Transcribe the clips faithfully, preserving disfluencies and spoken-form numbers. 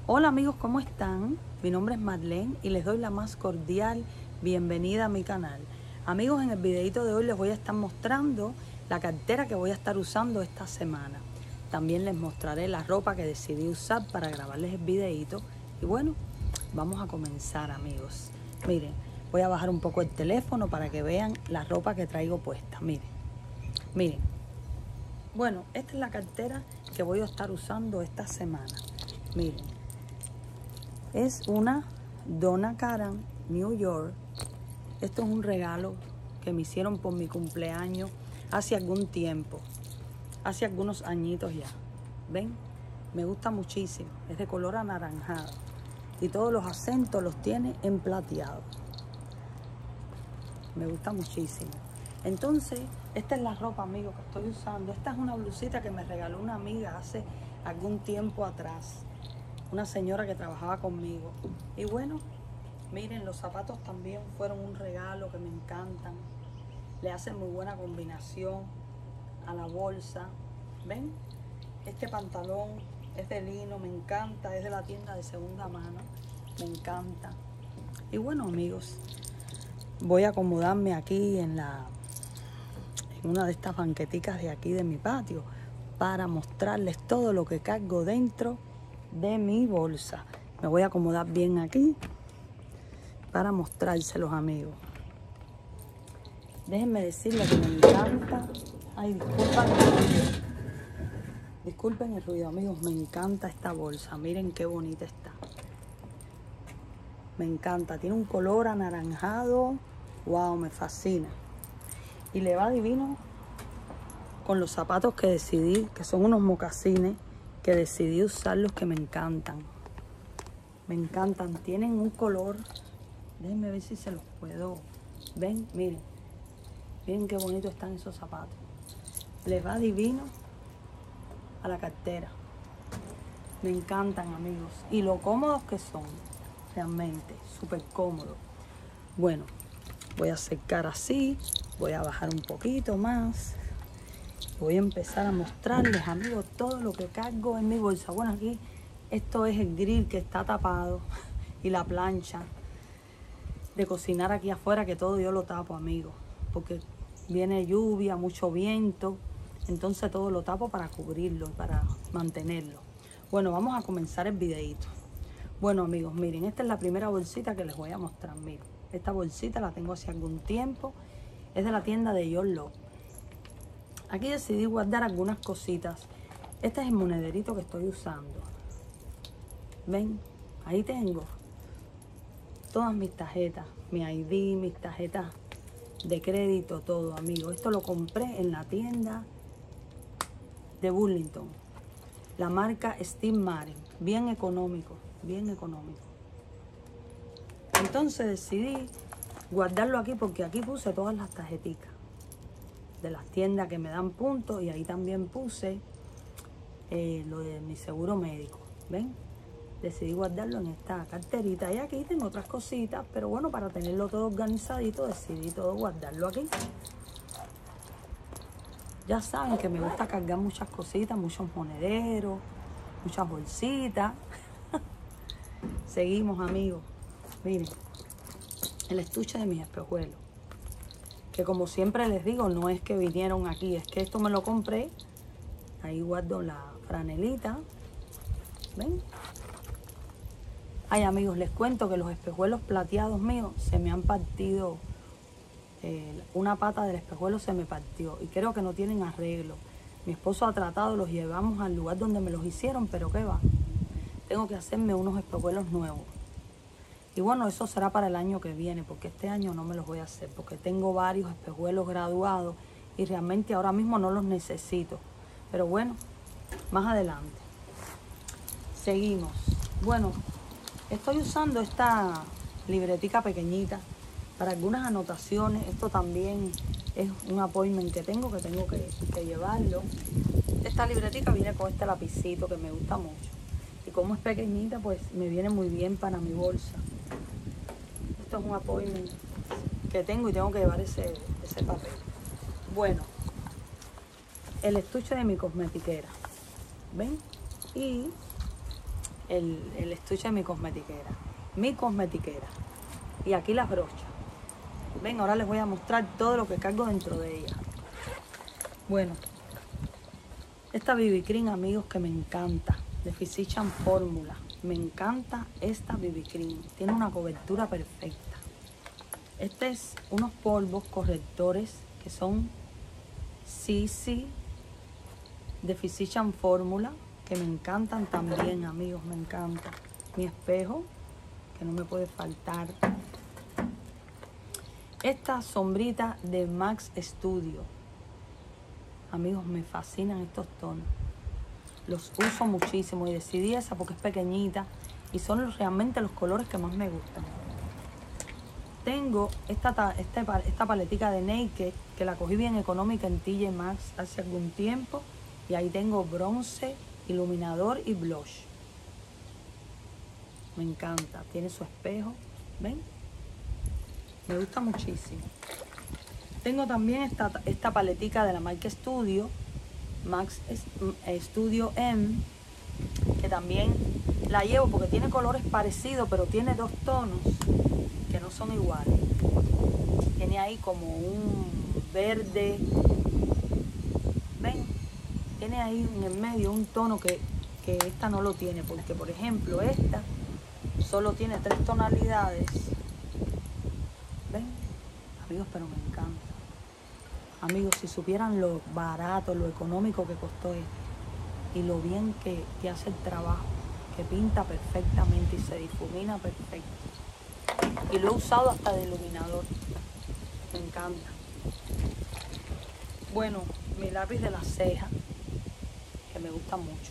Hola amigos, ¿cómo están? Mi nombre es Marlene y les doy la más cordial bienvenida a mi canal. Amigos, en el videito de hoy les voy a estar mostrando la cartera que voy a estar usando esta semana. También les mostraré la ropa que decidí usar para grabarles el videito. Y bueno, vamos a comenzar, amigos. Miren, voy a bajar un poco el teléfono para que vean la ropa que traigo puesta. Miren, miren. Bueno, esta es la cartera que voy a estar usando esta semana. Miren. Es una Donna Karan New York. Esto es un regalo que me hicieron por mi cumpleaños hace algún tiempo, hace algunos añitos ya. ¿Ven? Me gusta muchísimo. Es de color anaranjado y todos los acentos los tiene en plateado. Me gusta muchísimo. Entonces, esta es la ropa, amigos, que estoy usando. Esta es una blusita que me regaló una amiga hace algún tiempo atrás. Una señora que trabajaba conmigo. Y bueno, miren, los zapatos también fueron un regalo que me encantan. Le hacen muy buena combinación a la bolsa. ¿Ven? Este pantalón es de lino, me encanta. Es de la tienda de segunda mano. Me encanta. Y bueno, amigos, voy a acomodarme aquí en la en una de estas banqueticas de aquí de mi patio para mostrarles todo lo que cargo dentro de mi bolsa. Me voy a acomodar bien aquí para mostrárselos, amigos. Déjenme decirles que me encanta. Ay, disculpen el ruido. Disculpen el ruido, amigos. Me encanta esta bolsa. Miren qué bonita está. Me encanta. Tiene un color anaranjado. Wow, me fascina. Y le va divino con los zapatos que decidí, que son unos mocasines que decidí usar, los que me encantan. Me encantan. Tienen un color. Déjenme ver si se los puedo. Ven, miren. Miren qué bonito están esos zapatos. Les va divino a la cartera. Me encantan, amigos. Y lo cómodos que son. Realmente. Súper cómodos. Bueno, voy a acercar así. Voy a bajar un poquito más. Voy a empezar a mostrarles, amigos, todo lo que cargo en mi bolsa. Bueno, aquí esto es el grill que está tapado y la plancha de cocinar aquí afuera, que todo yo lo tapo, amigos, porque viene lluvia, mucho viento, entonces todo lo tapo para cubrirlo, para mantenerlo. Bueno, vamos a comenzar el videito. Bueno, amigos, miren, esta es la primera bolsita que les voy a mostrar. Miren, esta bolsita la tengo hace algún tiempo, es de la tienda de Your Love. Aquí decidí guardar algunas cositas. Este es el monederito que estoy usando. Ven, ahí tengo todas mis tarjetas, mi I D, mis tarjetas de crédito, todo, amigos. Esto lo compré en la tienda de Burlington. La marca Steve Madden. Bien económico, bien económico. Entonces decidí guardarlo aquí porque aquí puse todas las tarjeticas de las tiendas que me dan puntos, y ahí también puse eh, lo de mi seguro médico. ¿Ven? Decidí guardarlo en esta carterita, y aquí tengo otras cositas, pero bueno, para tenerlo todo organizadito decidí todo guardarlo aquí. Ya saben que me gusta cargar muchas cositas, muchos monederos, muchas bolsitas. Seguimos, amigos. Miren, el estuche de mis espejuelos, que como siempre les digo, no es que vinieron aquí, es que esto me lo compré. Ahí guardo la franelita. ¿Ven? Ay, amigos, les cuento que los espejuelos plateados míos se me han partido. Eh, una pata del espejuelo se me partió y creo que no tienen arreglo. Mi esposo ha tratado, los llevamos al lugar donde me los hicieron, pero qué va. Tengo que hacerme unos espejuelos nuevos. Y bueno, eso será para el año que viene, porque este año no me los voy a hacer, porque tengo varios espejuelos graduados y realmente ahora mismo no los necesito. Pero bueno, más adelante. Seguimos. Bueno, estoy usando esta libretica pequeñita para algunas anotaciones. Esto también es un appointment que tengo, que tengo que, que llevarlo. Esta libretica viene con este lapicito que me gusta mucho. Y como es pequeñita, pues me viene muy bien para mi bolsa. Esto es un appointment que tengo y tengo que llevar ese, ese papel. Bueno, el estuche de mi cosmetiquera. ¿Ven? Y el, el estuche de mi cosmetiquera. Mi cosmetiquera. Y aquí las brochas. Ven, ahora les voy a mostrar todo lo que cargo dentro de ella. Bueno, esta B B Cream, amigos, que me encanta, de Physicians Formula. Me encanta esta B B Cream. Tiene una cobertura perfecta. Este es unos polvos correctores que son C C de Physicians Formula, que me encantan también, amigos, me encanta. Mi espejo, que no me puede faltar. Esta sombrita de Max Studio. Amigos, me fascinan estos tonos. Los uso muchísimo y decidí esa porque es pequeñita y son realmente los colores que más me gustan. Tengo esta, esta, esta paletica de Naked que la cogí bien económica en T J Maxx hace algún tiempo. Y ahí tengo bronce, iluminador y blush. Me encanta. Tiene su espejo. ¿Ven? Me gusta muchísimo. Tengo también esta, esta paletica de la marca Studio, Max Studio M, que también la llevo porque tiene colores parecidos, pero tiene dos tonos que no son iguales. Tiene ahí como un verde. ¿Ven? Tiene ahí en el medio un tono que, que esta no lo tiene, porque por ejemplo esta solo tiene tres tonalidades. ¿Ven? Amigos, pero me encanta. Amigos, si supieran lo barato, lo económico que costó esto y lo bien que, que hace el trabajo, que pinta perfectamente y se difumina perfecto. Y lo he usado hasta de iluminador. Me encanta. Bueno, mi lápiz de la ceja, que me gusta mucho.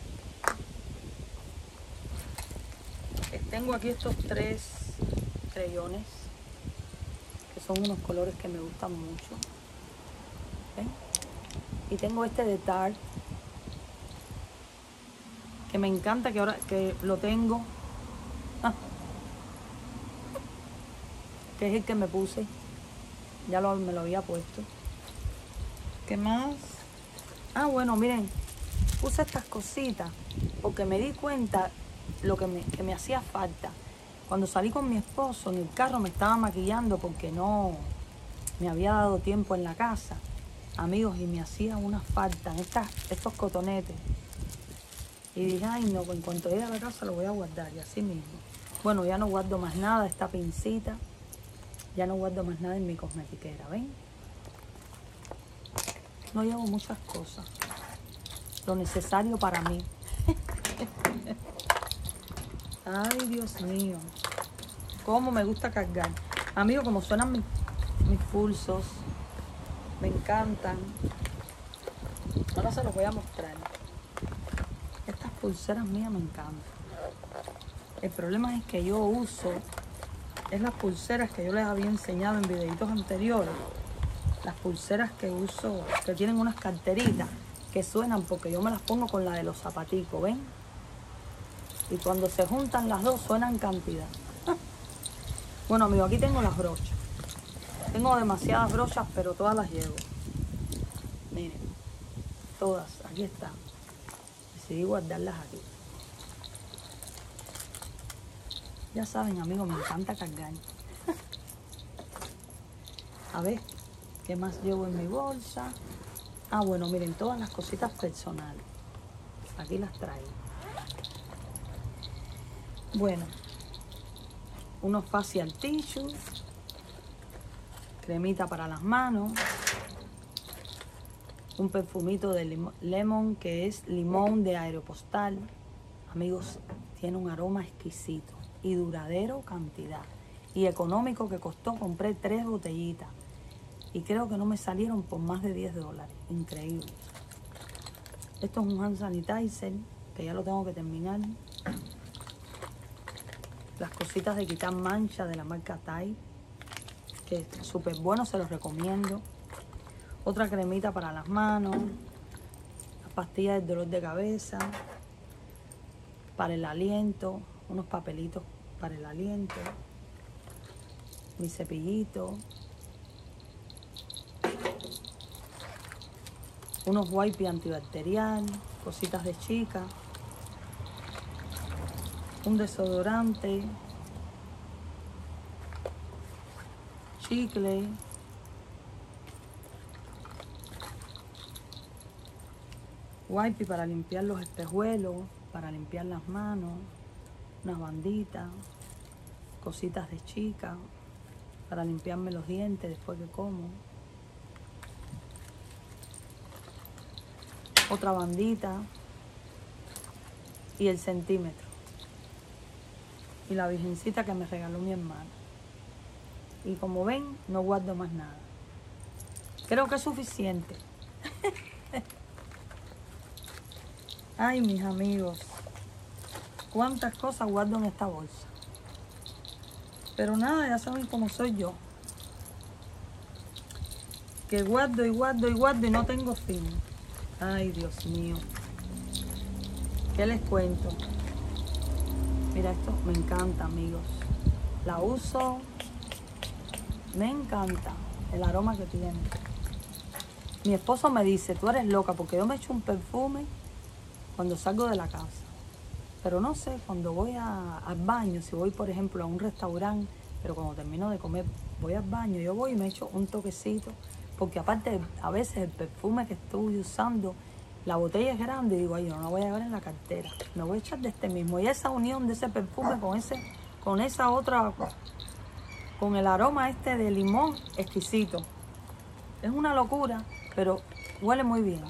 Tengo aquí estos tres creyones, que son unos colores que me gustan mucho. ¿Ven? Y tengo este de Tarte, que me encanta, que ahora que lo tengo, ah, que es el que me puse, ya lo, me lo había puesto. ¿Qué más? Ah, bueno, miren, puse estas cositas porque me di cuenta lo que me, que me hacía falta. Cuando salí con mi esposo en el carro me estaba maquillando porque no me había dado tiempo en la casa, amigos, y me hacía una falta estas, estos cotonetes. Y dije, ay no, en cuanto llegue a la casa lo voy a guardar, y así mismo. Bueno, ya no guardo más nada, esta pincita, ya no guardo más nada en mi cosmetiquera, ¿ven? No llevo muchas cosas, lo necesario para mí. Ay, Dios mío, cómo me gusta cargar. Amigos, como suenan mis, mis pulsos, me encantan. Ahora se los voy a mostrar. Estas pulseras mías me encantan. El problema es que yo uso, es las pulseras que yo les había enseñado en videitos anteriores. Las pulseras que uso, que tienen unas carteritas que suenan porque yo me las pongo con la de los zapaticos, ¿ven? Y cuando se juntan las dos suenan cantidad. Bueno, amigos, aquí tengo las brochas. Tengo demasiadas brochas, pero todas las llevo. Miren, todas, aquí están. Decidí guardarlas aquí. Ya saben, amigos, me encanta cargar. A ver, ¿qué más llevo en mi bolsa? Ah, bueno, miren, todas las cositas personales. Aquí las traigo. Bueno, unos facial tissues, cremita para las manos, un perfumito de lemon que es limón de Aeropostal. Amigos, tiene un aroma exquisito y duradero cantidad. Y económico, que costó, compré tres botellitas. Y creo que no me salieron por más de diez dólares. Increíble. Esto es un hand sanitizer, que ya lo tengo que terminar. Las cositas de quitar mancha de la marca Tide, que es súper bueno, se los recomiendo. Otra cremita para las manos. Las pastillas del dolor de cabeza. Para el aliento. Unos papelitos para el aliento. Mi cepillito. Unos wipes antibacterial. Cositas de chica. un desodorante, chicle, wipe para limpiar los espejuelos, para limpiar las manos, unas banditas, cositas de chica, para limpiarme los dientes después que como. Otra bandita y el centímetro. Y la virgencita que me regaló mi hermana. Y como ven, no guardo más nada. Creo que es suficiente. Ay, mis amigos, cuántas cosas guardo en esta bolsa. Pero nada, ya saben cómo soy yo. Que guardo y guardo y guardo y no tengo fin. Ay, Dios mío. ¿Qué les cuento? Mira, esto me encanta, amigos. La uso. Me encanta el aroma que tiene. Mi esposo me dice, tú eres loca, porque yo me echo un perfume cuando salgo de la casa. Pero no sé, cuando voy a, al baño, si voy, por ejemplo, a un restaurante, pero cuando termino de comer, voy al baño, yo voy y me echo un toquecito. Porque aparte, a veces el perfume que estoy usando, la botella es grande y digo, ay, yo no la voy a llevar en la cartera. Me voy a echar de este mismo. Y esa unión de ese perfume con, ese, con esa otra, con el aroma este de limón exquisito. Es una locura, pero huele muy bien.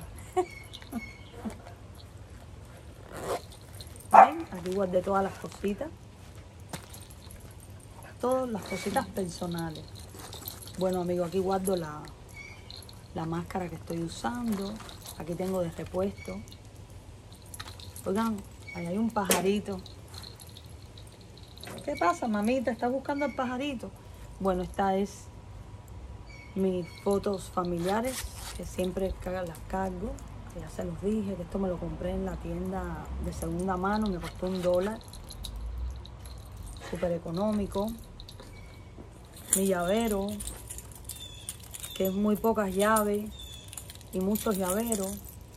¿Ven? Aquí guardé todas las cositas. Todas las cositas personales. Bueno, amigos, aquí guardo la... la máscara que estoy usando. Aquí tengo de repuesto. Oigan, ahí hay un pajarito. ¿Qué pasa, mamita? ¿Estás buscando al pajarito? Bueno, esta es mis fotos familiares, que siempre las cargo. Que ya se los dije, que esto me lo compré en la tienda de segunda mano. Me costó un dólar. Súper económico. Mi llavero, que es muy pocas llaves y muchos llaveros.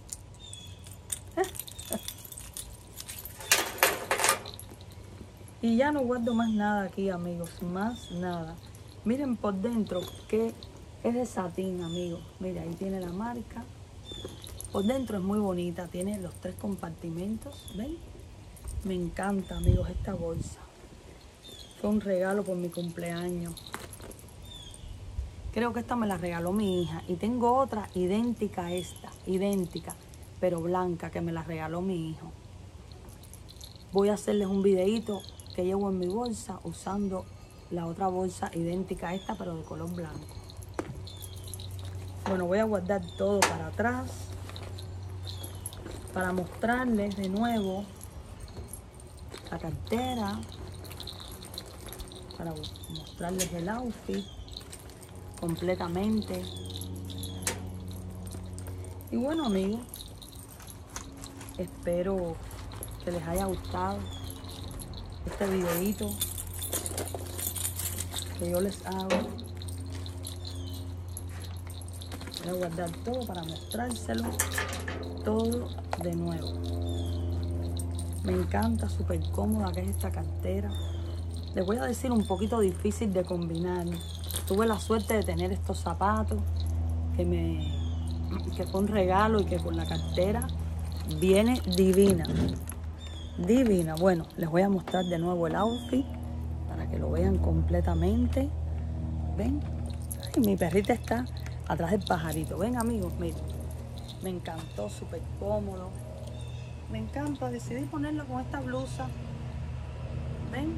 Y ya no guardo más nada aquí, amigos, más nada. Miren por dentro que es de satín, amigos. Mira, ahí tiene la marca. Por dentro es muy bonita, tiene los tres compartimentos, ¿ven? Me encanta, amigos, esta bolsa. Fue un regalo por mi cumpleaños. Creo que esta me la regaló mi hija. Y tengo otra idéntica a esta, idéntica, pero blanca, que me la regaló mi hijo. Voy a hacerles un videito que llevo en mi bolsa usando la otra bolsa idéntica a esta, pero de color blanco. Bueno, voy a guardar todo para atrás para mostrarles de nuevo la cartera, para mostrarles el outfit completamente. Y bueno, amigos, espero que les haya gustado este videito que yo les hago. Voy a guardar todo para mostrárselo todo de nuevo. Me encanta, súper cómoda que es esta cartera. Les voy a decir, un poquito difícil de combinar. Tuve la suerte de tener estos zapatos que me que fue un regalo y que con la cartera viene divina. Divina. Bueno, les voy a mostrar de nuevo el outfit para que lo vean completamente. ¿Ven? Ay, mi perrita está atrás del pajarito. Ven, amigos, miren. Me encantó, súper cómodo. Me encanta. Decidí ponerlo con esta blusa. ¿Ven?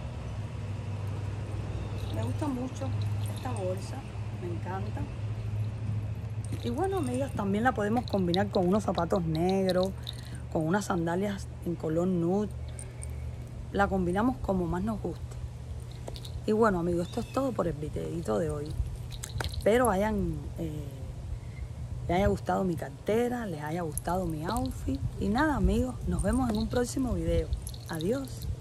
Me gusta mucho esta bolsa. Me encanta. Y bueno, amigas, también la podemos combinar con unos zapatos negros, con unas sandalias en color nude. La combinamos como más nos guste. Y bueno, amigos, esto es todo por el videito de hoy. Espero hayan, eh, les haya gustado mi cartera, les haya gustado mi outfit. Y nada, amigos, nos vemos en un próximo video. Adiós.